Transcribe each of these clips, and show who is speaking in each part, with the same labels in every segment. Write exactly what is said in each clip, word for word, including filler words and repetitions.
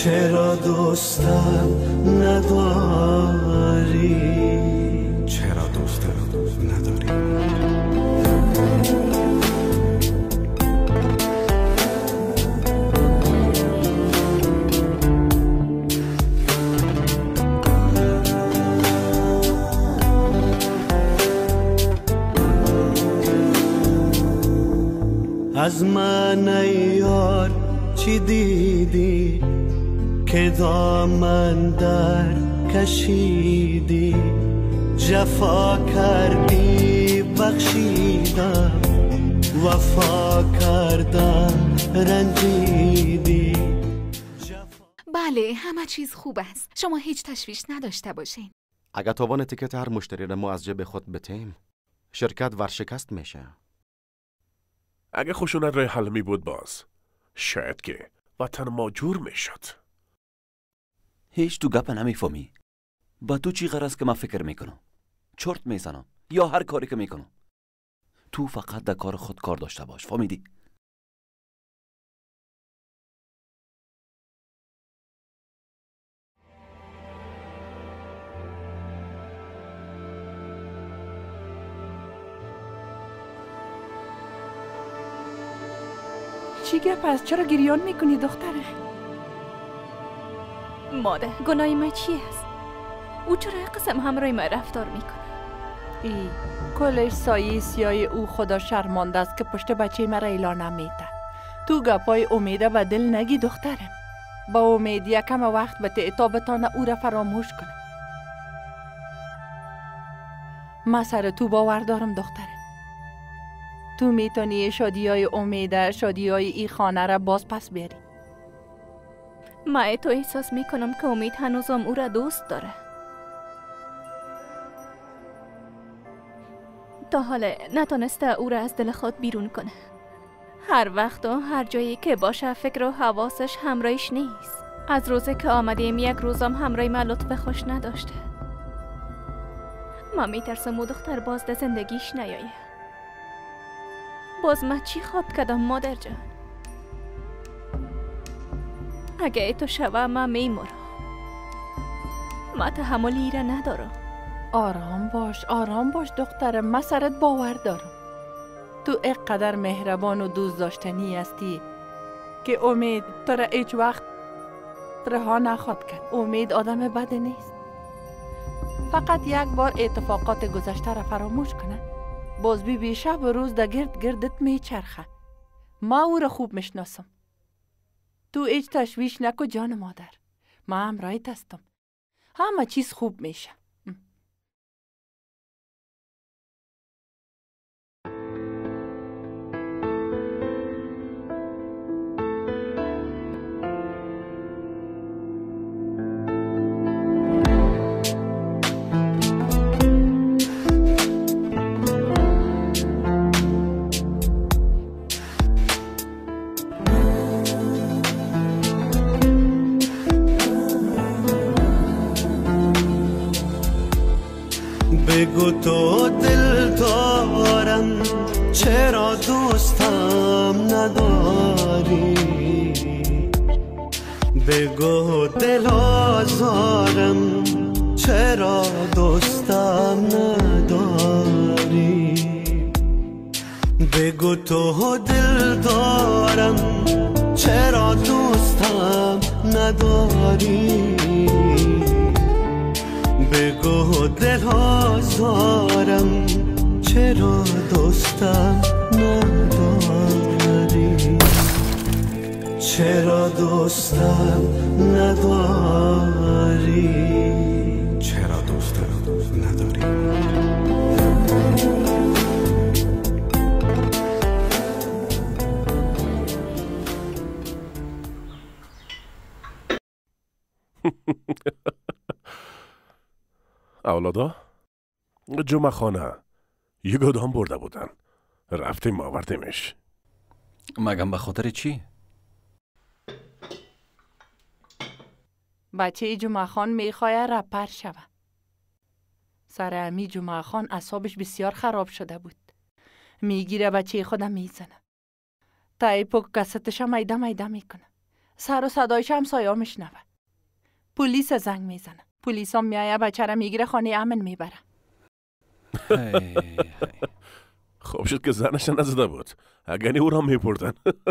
Speaker 1: چرا دوستم نداری؟ چرا دوستم نداری؟ از من ای یار چی دیدی که دامن در کشیدی؟ جفا کردی بخشیدم، وفا کردم رنجیدی.
Speaker 2: بله همه چیز خوب است، شما هیچ تشویش نداشته باشین.
Speaker 3: اگر توان تیکت هر مشتری را ما از جیب خود بتیم، شرکت ورشکست میشه.
Speaker 4: اگه خشونت راه حل می بود باز شاید که وطن ما جور می شد.
Speaker 5: هیچ تو گپ نمیفهمی. با تو چی غرض که من فکر میکنم؟ چرت میزنم یا هر کاری که میکنم. تو فقط در کار خود کار داشته باش، فهمیدی؟
Speaker 6: چی گپ است؟ چرا گریان میکنی دختره؟
Speaker 7: مادر گناه من چی است؟ او چرا قسم همراه من رفتار میکنه؟
Speaker 6: ای کلش سایه سیای او خدا شرمانده است که پشت بچه مرا اعلان نمیده. تو گپای امیده به دل نگی دخترم. با امید یکم وقت بده تا بتانه او را فراموش کنه. من سر تو باور دارم دخترم. تو میتونی شادی های امیده، شادی های ای خانه را باز پس بیاری.
Speaker 7: من تو احساس میکنم که امید هنوزم او را دوست داره. تا حالا نتونسته او را از دل خود بیرون کنه. هر وقت و هر جایی که باشه فکر و حواسش همراهش نیست. از روزی که آمدیم یک روزم همراه من لطف خوش نداشته. من میترسم او دختر باز ده زندگیش نیایه. باز من چی خواد کردم مادر جان؟ اگه ای تو شوه من میمورم. من تحملی را ندارم.
Speaker 6: آرام باش آرام باش دخترم، من سرت باور دارم. تو اینقدر مهربان و دوست داشتنی هستی که امید تو را هیچ وقت رها نخواد کرد. امید آدم بد نیست. فقط یک بار اتفاقات گذشته را فراموش کنه، باز بی بی شب و روز در گرد گردت میچرخه. ما او را خوب میشناسم. تو هیچ تشویش نکو جان مادر، من همراهت هستم. همه چیز خوب میشه.
Speaker 1: بگو تو دل دارم چرا دوستم نداری؟ بگو دل آزارم چرا دوستم نداری؟ بگو تو دل دارم چرا دوستم نداری؟ بگو دل آزارم چرا دوستم نداری؟ چرا دوستم نداری؟ چرا دوستم نداری؟
Speaker 4: اولادا جمعه خانه یه گدام برده بودن، رفتیم آوردیمش.
Speaker 5: مگم به خاطر چی؟
Speaker 6: بچه جمعه خان میخواه رپر شوه. سر امی جمعه خان اعصابش بسیار خراب شده بود. میگیره بچه خودم میزنه. تایپ و کستش میده میده میکنه. سر و صدای همسایا میشنوه. پلیس زنگ میزنه. پلیس هم میایه بچه را میگیره خانه امن میبره.
Speaker 4: خوب شد که زنش نزده بود. اگه او را میبردن.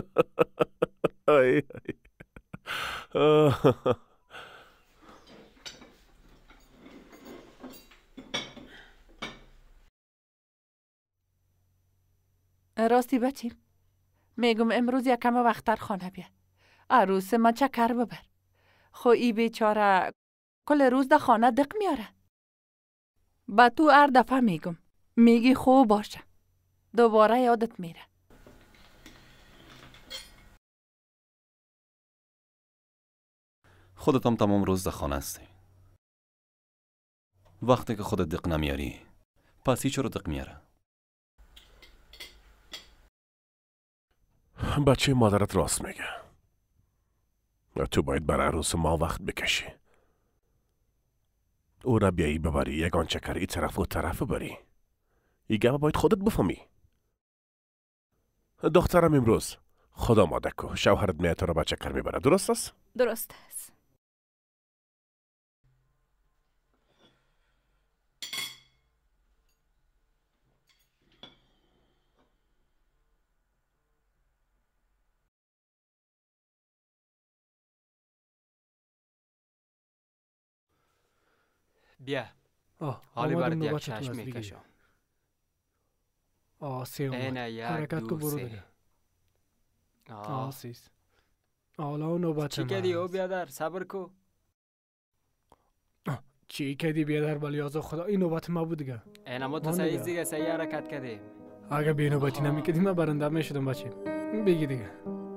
Speaker 6: راستی بچی میگم امروز یکم وقتتر خانه بیا. عروس ما چکر ببر. خو ای بیچاره کل روز ده خانه دق میاره. با تو هر دفعه میگم میگی خوب باشه. دوباره یادت میره.
Speaker 5: خودت هم تمام روز ده خانه هستی. وقتی که خودت دق نمیاری پس چرا دق میاره؟
Speaker 4: بچه مادرت راست میگه. تو باید برای عروس ما وقت بکشی. او را بیایی ببری یگان چکر ای طرف و طرف بری. ای گوه باید خودت بفهمی. دخترم امروز خدا آماده کو. شوهرت میاد تو را با چکر میبره. درست است؟
Speaker 7: درست است.
Speaker 8: بیا
Speaker 9: آه
Speaker 8: حالی
Speaker 9: آمدم
Speaker 8: برد یک
Speaker 9: نوبت تو
Speaker 8: چشم
Speaker 9: از دیگه.
Speaker 8: میکشم.
Speaker 9: آه سه اومد.
Speaker 8: اینه یک
Speaker 9: حرکت
Speaker 8: دو
Speaker 9: کو برو
Speaker 8: سه.
Speaker 9: دیگه. آه
Speaker 8: آه
Speaker 9: سیز. حالا نوبت
Speaker 8: چی
Speaker 9: من
Speaker 8: کردی او
Speaker 9: است.
Speaker 8: بیادر صبر کو.
Speaker 9: چی کردی بیادر ولی از خدا این نوبت ما بود دیگه.
Speaker 8: اینما تو
Speaker 9: من
Speaker 8: سعی
Speaker 9: دیگه.
Speaker 8: دیگه سعی حرکت کردی.
Speaker 9: اگه بی نوبتی نمیکردی من برنده میشدم بچه. بگی دیگه.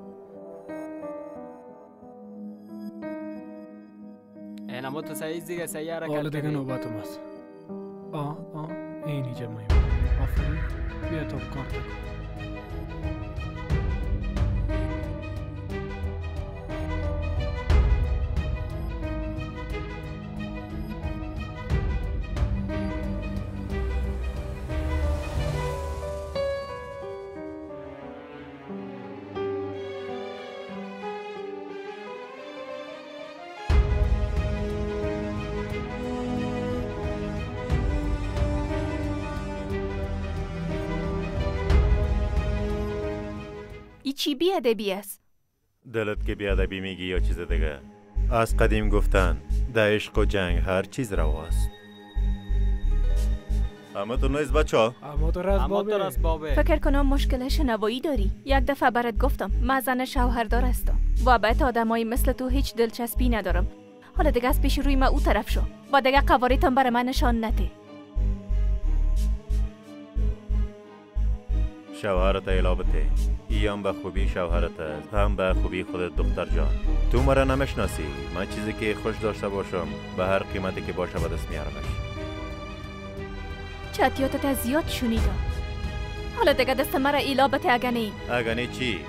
Speaker 8: اینما تو سعی دیگه سعی حرکت
Speaker 9: حالا دیگه
Speaker 8: کردی.
Speaker 9: نوبتم است. آه آه این اینجا مهم. آفرین. بیا تو کار کن.
Speaker 7: ای چی بیادبی است؟
Speaker 10: دلت که بیادبی میگی یا چیز دیگه؟ از قدیم گفتن در عشق و جنگ هر چیز رواست. اما تو نیست بچه ها؟
Speaker 9: اما تو راست
Speaker 8: اما تو
Speaker 9: بابه.
Speaker 8: راست بابه.
Speaker 7: فکر کنم مشکل شنوایی داری. یک دفعه برات گفتم من زن شوهردار هستم. و به آدمایی مثل تو هیچ دلچسبی ندارم. حالا دیگه از پیش روی من او طرف شو. با دیگه قواریتم برای من نشان نده.
Speaker 10: شوهرت ایلابته. ای هم به خوبی شوهرت است، هم به خوبی خودت دختر جان. تو مرا نمیشناسی. من چیزی که خوش داشته باشم به هر قیمتی که باشه به دست میارمش.
Speaker 7: چطیاتت از زیاد شنیدم. حالا دیگه دست مرا ایلابت اگنی.
Speaker 10: اگنی چی؟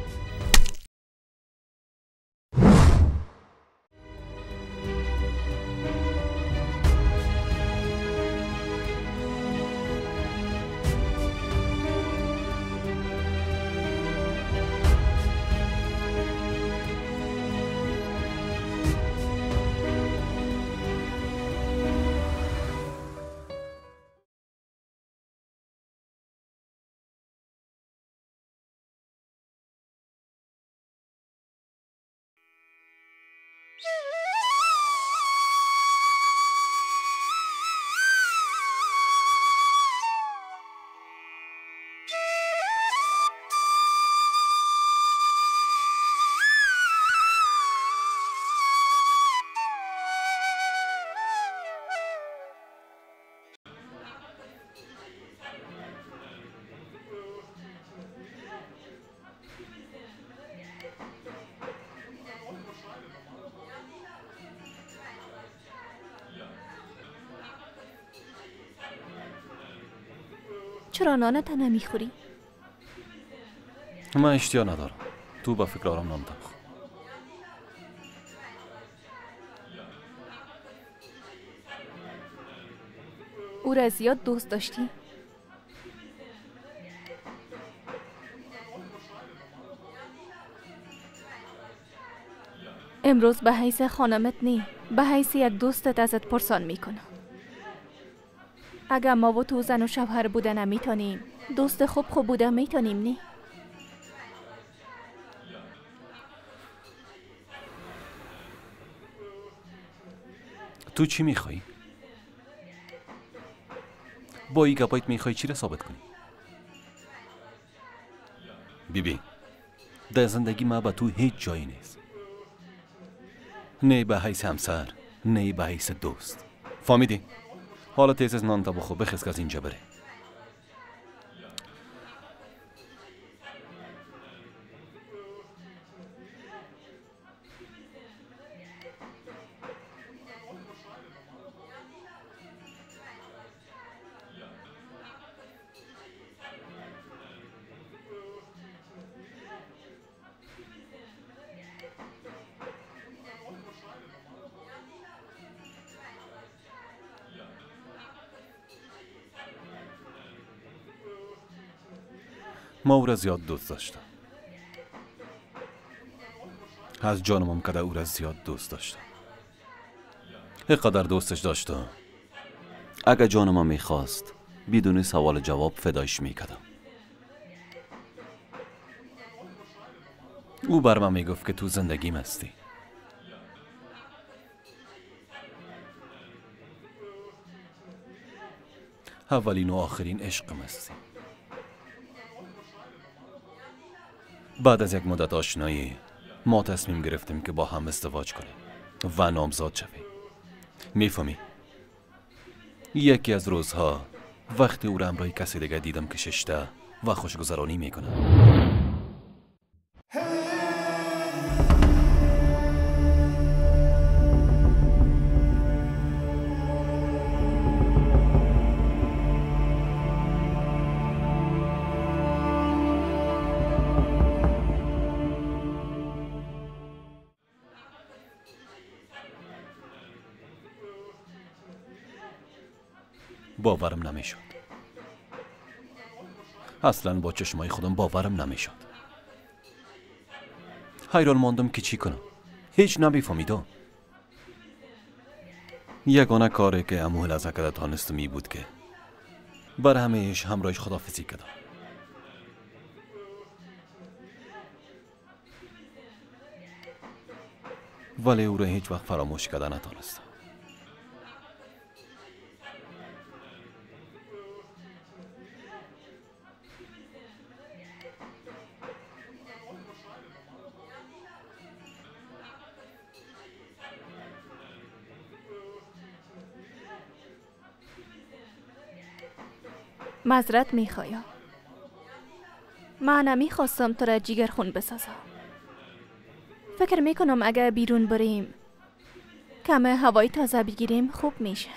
Speaker 7: چرا نانت نمیخوری؟
Speaker 5: من اشتیا ندارم. تو با فکر آرام نام بخور.
Speaker 7: او را زیاد دوست داشتی؟ امروز به حیث خانمت نی، به حیث یک دوستت ازت پرسان میکنم. اگر ما و تو زن و شوهر بودن میتونیم، دوست خوب خوب بودن میتونیم نی؟
Speaker 5: تو چی میخوایی؟ با ای گپایت میخوایی چی را ثابت کنی؟ ببین، در زندگی ما به تو هیچ جایی نیست. نه به حیث همسر، نه به حیث دوست. فهمیدی؟ حالا تیز از نان تا بخو، بخیز که از اینجا بره. ما او را زیاد دوست داشتم. از جانم هم کده او را زیاد دوست داشتم. اینقدر دوستش داشتم اگه جانم هم میخواست بدون سوال جواب فدایش میکردم. او بر من میگفت که تو زندگیم هستی. اولین و آخرین عشقم هستی. بعد از یک مدت آشنایی ما تصمیم گرفتیم که با هم ازدواج کنیم و نامزاد شویم. میفهمی؟ یکی از روزها وقتی او را همراه کسی دیگه دیدم که ششته و خوشگذرانی میکنه. باورم نمیشد. اصلا با چشمای خودم باورم نمیشد. حیران ماندم که چی کنم. هیچ نمیفهمیدم. یگانه کاری که امو لحظه کده تانستم می بود که بر همهش همراهش خداحافظی کردم. ولی او را هیچ وقت فراموش کردن نتانستم.
Speaker 7: معذرت میخوایم. من نمیخواستم تو را جیگر خون بسازم. فکر میکنم اگه بیرون بریم کم هوای تازه بگیریم خوب میشه.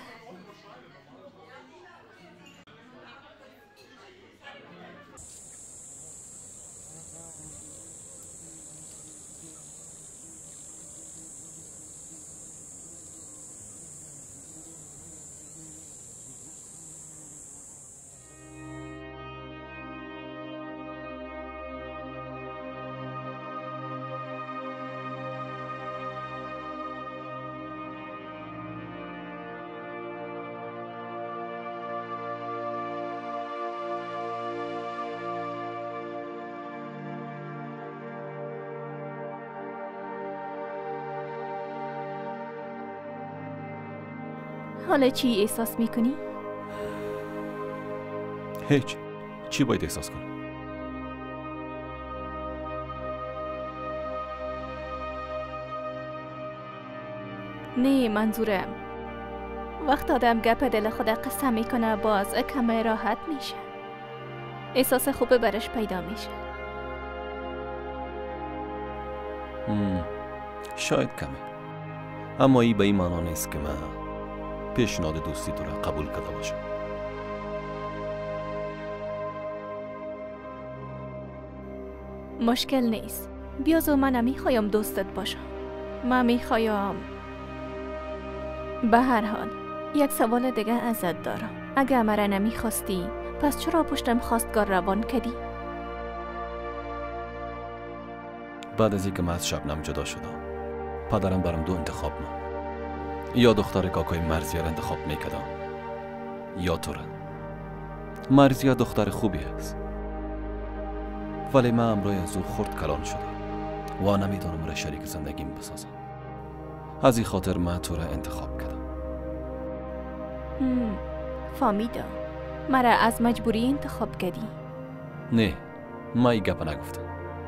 Speaker 7: حالا چی احساس میکنی؟
Speaker 5: هیچ. چی باید احساس کنم؟
Speaker 7: نه، منظورم وقت آدم گپ دل خود قصه میکنه باز کم راحت میشه. احساس خوب برش پیدا میشه.
Speaker 5: مم. شاید کمه. اما ای به این معنا نیست که من پیشنهاد دوستی تو را قبول کرده باشم.
Speaker 7: مشکل نیست. بیازو من نمیخوایم دوستت باشم. من میخوایم. به هر حال یک سوال دیگه ازت دارم. اگه مرا نمیخواستی پس چرا پشتم خواستگار روان کردی؟
Speaker 5: بعد از اینکه من از شبنم جدا شدم پدرم برام دو انتخاب ما، یا دختر کاکای مرزیه را انتخاب میکردم یا تو را. مرزیه دختر خوبی است، ولی من امروز از او خرد کلان شده و نمیدانم را شریک زندگیم بسازم. از این خاطر من تو را انتخاب کردم.
Speaker 7: فامیدا، مرا از مجبوری انتخاب کردی؟
Speaker 5: نه، من این گپ نگفتم.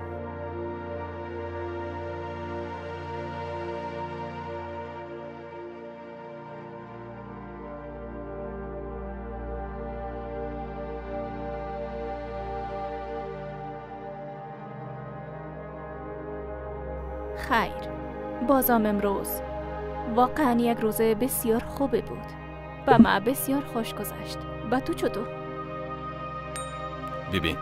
Speaker 7: خیر، بازم امروز واقعا یک روز بسیار خوبه بود. به من بسیار خوش گذشت. به تو چطور؟
Speaker 5: ببین،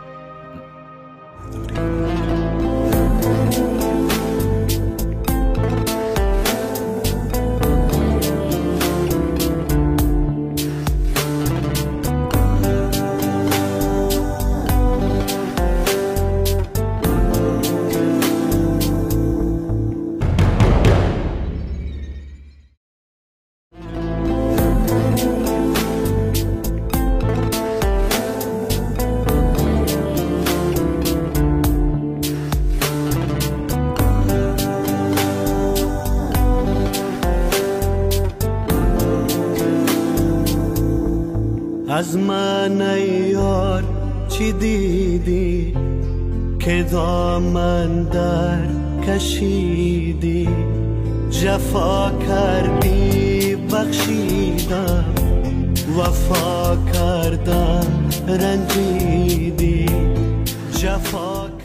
Speaker 1: از من ای یار چی دیدی که دامن در کشیدی؟ جفا کردی بخشیدم، وفا کردم رنجیدی. جفا